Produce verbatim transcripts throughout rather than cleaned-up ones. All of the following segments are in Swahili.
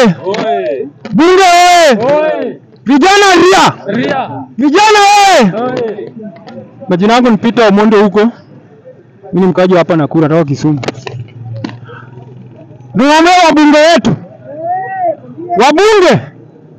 oye! Bunge oye! Oye! Vijana ria! Ria! Vijana oye! Oye! Majina yangu ni Peter Omondo huko. Mimi ni mkaji hapa Nakuru, natoka Kisumu. Tunaomba wabunge wetu. Wabunge.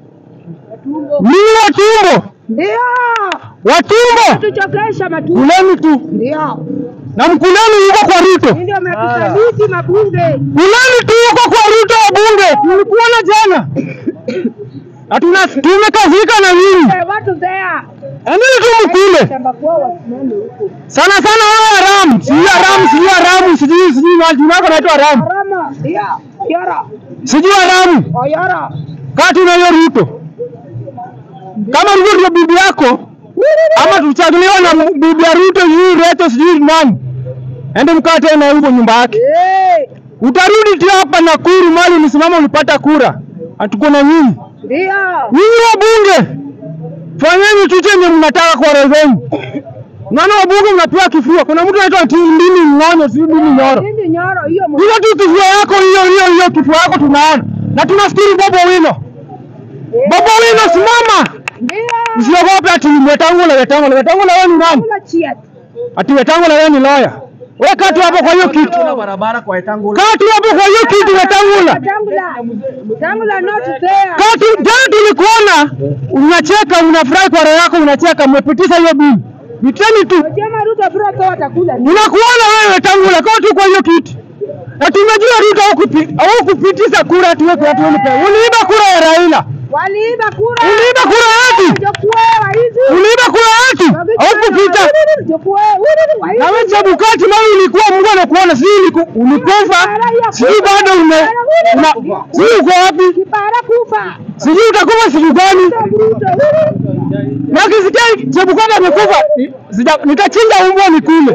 Ni watumbo. Ndio. Watumbo. Tuchokesha matumbo. Kuleni tu. Ndio. Na mkuleni yuko kwa Ruto. Ndio mnakusaliti mabunge. Kuleni tu yuko kwa Ruto wabunge. Tulikuona jana. Hatuna tumekazika na nini? Watu there. Endeni tu mkule. Shamba kwa wasimame huko. Sana sana wao Ram, si Ram, si Ram, sijui sijui wapi unako naitwa Ram. Rama. Ndio. Yara. Sijui Ram. Oyara. Kati na hiyo Ruto. Kama Ruto ndio bibi yako ama tuchaguliwa na bibi ya Ruto yule Ruto sijui nani. Ende mkaa tena huko nyumba yake. Eh. Utarudi tu hapa Nakuru mali umesimama ulipata kura. Hatuko na nyinyi. Ndio. Nyinyi wabunge. Fanyeni tu chenye mnataka kwa roho zenu. Nani wabunge mnapewa kifua? Kuna mtu anaitwa Ndini Ng'onyo, si Ndini Nyoro. Ndini Nyoro hiyo. Hiyo tu kifua yako hiyo hiyo hiyo kifua yako tunaona. Na tunafikiri Bobo Wino. Bobo Wino simama. Ndio. Usiogope ati Wetangula Wetangula Wetangula wewe ni nani? Ati Wetangula wewe ni lawyer. Wewe kati hapo kwa hiyo kitu. Kuna barabara kwa Wetangula. Kati hapo kwa hiyo kitu Wetangula. Wetangula. Wetangula not there. Kati jana tulikuona unacheka unafurahi kwa roho yako unacheka umepitisha hiyo bili. Miteni tu. Jamaa Ruto bro kwa watakula. Unakuona wewe Wetangula kwa tu kwa hiyo kitu. Na tumejua Ruto au kupitisha kura tu kwa watu wale. Uliiba kura ya Raila. Waliiba kura. Uliiba kura yetu. Uliiba kura yetu. Au kupita. Na wewe Chebukati mali ulikuwa Mungu anakuona si ulikufa. Sijui bado ume una sijui uko wapi? Kipara kufa. Sijui utakufa siku gani? Na kisikia Chebukati amekufa nitachinja umbwa nikule.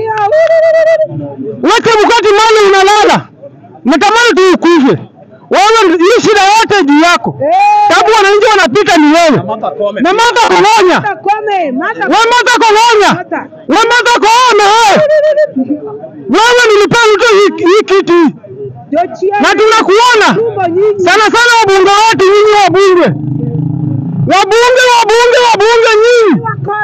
Wewe Chebukati mali unalala. Natamani tu ukufe. Wewe hii shida yote juu yako. Sababu wananchi wanapita ni wewe. Na Martha Koome. Wewe Martha Koome. Wewe Martha Koome wewe. Wewe nilipea mtu hii kiti. Na tunakuona. Sana sana wabunge wote nyinyi wabunge. Wabunge wabunge wabunge nyinyi.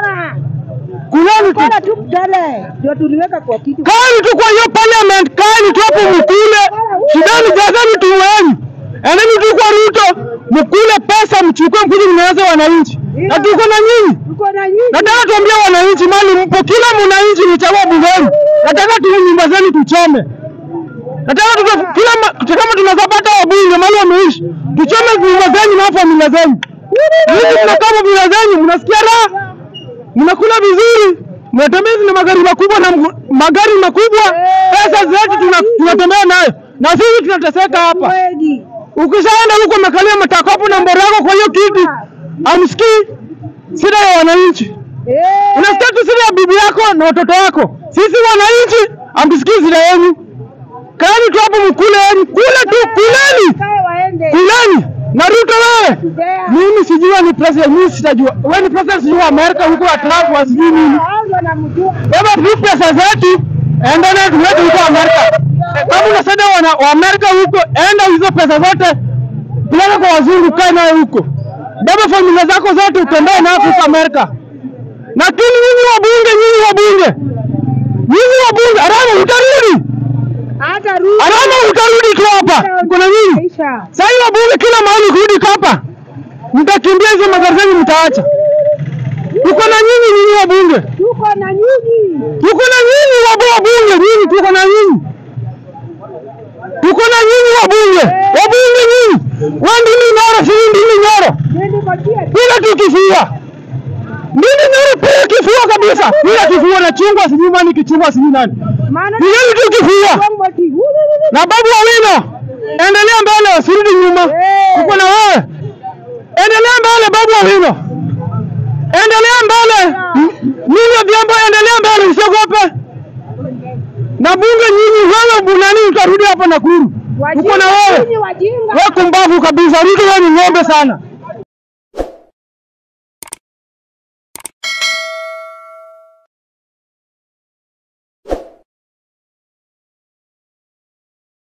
Kulani tu. Kala tu dale. Ndio tuliweka kwa kiti. Kali tu kwa hiyo parliament, kali tu hapo mkule. Shidani jazani tu wenyu. Endeni tu kwa Ruto, mkule pesa mchukue mkuje mnaanza wananchi. Na tuko na nyinyi. Tuko na nyinyi. Nataka tuambie wananchi mali mpo kila mwananchi mchagua bungeni. Nataka tu nyumba zenu tuchome. Nataka tu kila kama tunazapata wabunge mali wameishi. Tuchome nyumba zenu na familia zenu. Hizi mnakaa familia zenu mnasikia raha. Mnakula vizuri, mnatembea na magari makubwa na magari makubwa, pesa zetu tunatembea nayo. Na sisi tunateseka hapa. Ukishaenda huko makalia matakapo na mbora yako kwa hiyo kiti, amsikii sida ya wananchi. Unasikia tu sida ya bibi yako na watoto wako. Sisi wananchi amsikii sida yenu. Kaeni tu hapo mkule yenu, kule tu kuleni. Kuleni. Na Ruto wewe. Mimi sijua ni president, mimi sitajua. Wewe ni president sijua Amerika huko Atlanta wasijui nini. Baba tu pesa zetu endelea tuweke huko Amerika. Kama unasaidia wana wa Amerika huko, enda hizo pesa zote peleka kwa wazungu kae nayo huko. Baba familia zako zote utembee nazo huko Amerika. Lakini nyinyi wabunge, nyinyi wabunge. Nyinyi wabunge, Arama utarudi. Hata rudi. Arama utarudi tu hapa. Kuna nini? Sasa hiyo wabunge kila mahali kurudi hapa. Mtakimbia hizo magari zenu mtaacha. Tuko na nyinyi nyinyi wabunge. Tuko na nyinyi. Tuko na nyinyi wabunge, nyinyi tuko na nyinyi. Tuko na nyinyi wabunge. Wabunge nyinyi. Wewe Ndini Nyoro, si Ndini Nyoro. Bila tu kifua. Ndini Nyoro pia kifua kabisa. Bila kifua na chungwa sijui nani kichungwa sijui nani. Bila tu kifua. Na Babu Owino. Endelea mbele usirudi nyuma. Tuko na wewe. Endelea mbele Babu Owino. Endelea mbele. Nyinyi vyombo endelea mbele usiogope. Na bunge nyinyi wewe bunani utarudi hapa Nakuru. Tuko na wewe. Wewe kumbavu kabisa. Ruto wewe ni ng'ombe sana.